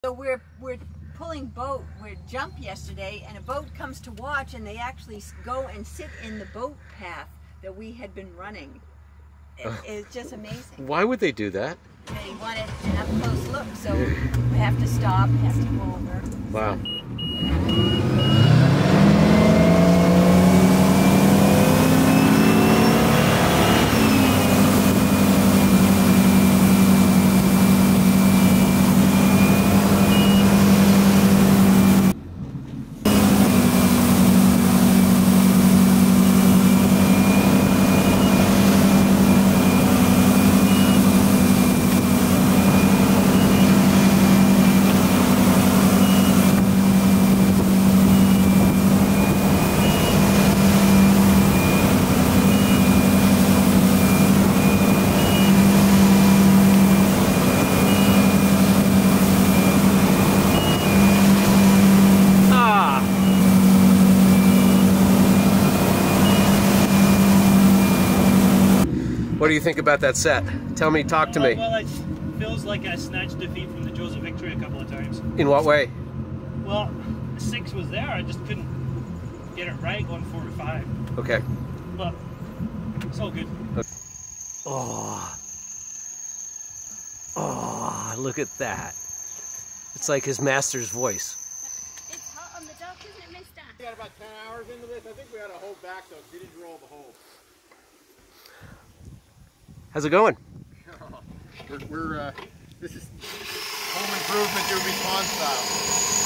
So we're pulling boat. We jumped yesterday, and a boat comes to watch, and they actually go and sit in the boat path that we had been running. It's just amazing. Why would they do that? They wanted an up-close look, so we have to stop, have to go over. Wow. What do you think about that set? Tell me, talk to me. Well, it feels like I snatched defeat from the Jaws of Victory a couple of times. In what way? Well, the 6 was there, I just couldn't get it right going 4 to 5. Okay. But it's all good. Oh, look at that. It's like his master's voice. It's hot on the dock, isn't it, mister? We got about 10 hours into this. I think we ought to hold back though, because you didn't roll the hole. How's it going? This is home improvement to response style.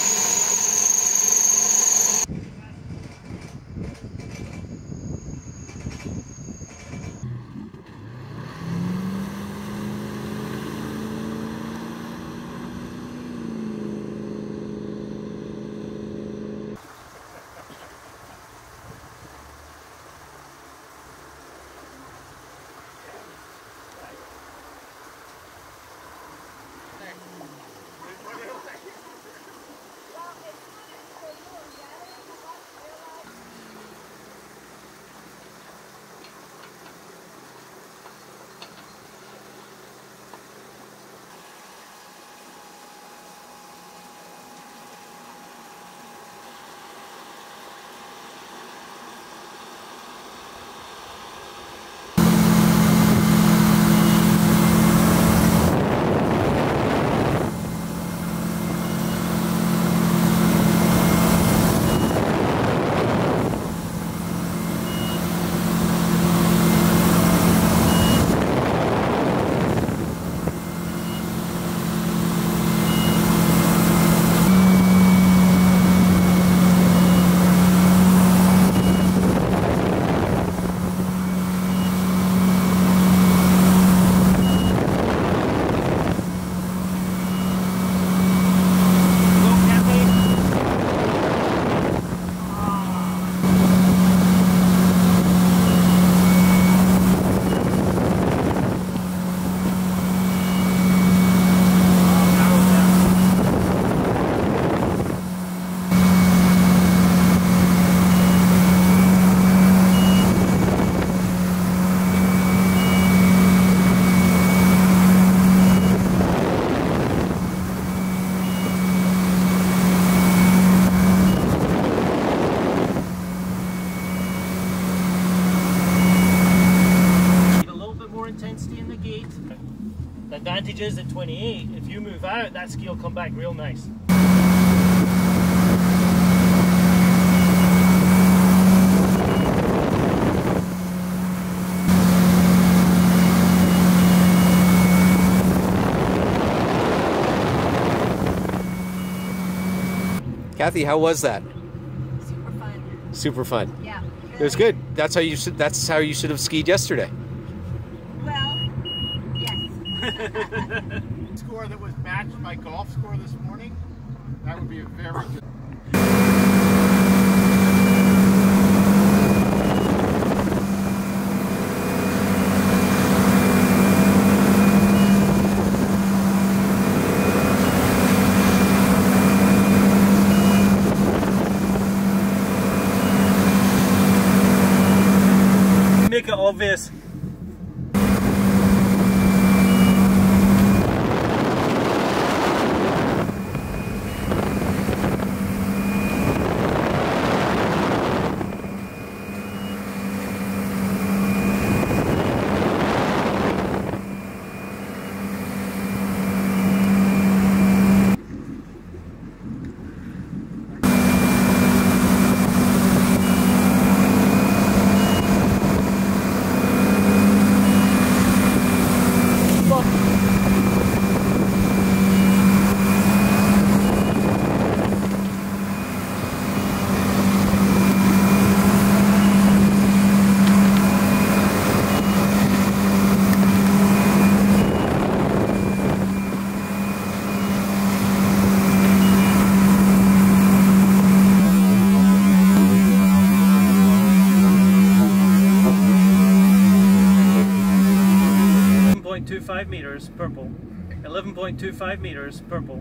Intensity in the gate. The advantage is at 28, if you move out, that ski will come back real nice. Kathy, how was that? Super fun. Super fun. Yeah. It was good. That's how you should have skied yesterday. Well, yes. Score that was matched my golf score this morning. That would be a very good. Make it obvious. purple. 11.25 meters, purple.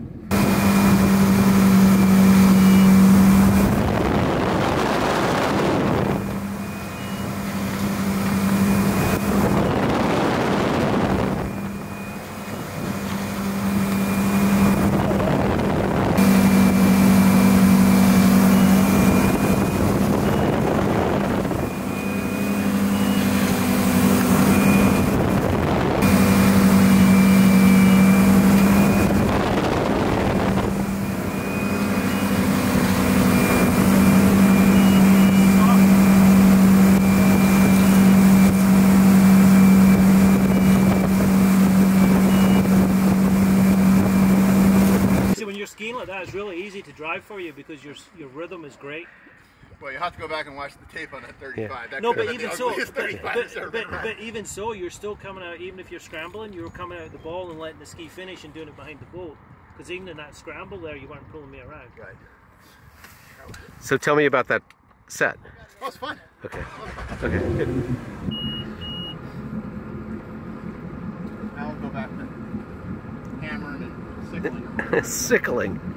Skiing like that is really easy to drive for you because your rhythm is great. Well, you have to go back and watch the tape on that 35. Yeah. That No, could but have been even the so, ugliest 35 I've ever been around. but even so, you're still coming out. Even if you're scrambling, you're coming out the ball and letting the ski finish and doing it behind the boat. Because even in that scramble there, you weren't pulling me around. Right. So tell me about that set. Oh, it's fun. Okay. Okay, good. Now we'll go back to hammering and sickling. Sickling.